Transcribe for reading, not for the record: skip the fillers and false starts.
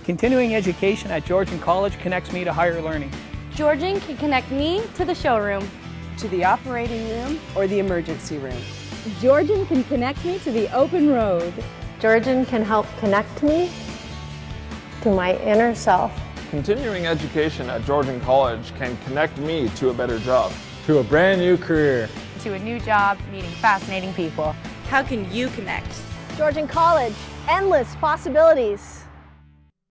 Continuing education at Georgian College connects me to higher learning. Georgian can connect me to the showroom, to the operating room, or the emergency room. Georgian can connect me to the open road. Georgian can help connect me to my inner self. Continuing education at Georgian College can connect me to a better job. To a brand new career. to a new job, meeting fascinating people. How can you connect? Georgian College, endless possibilities.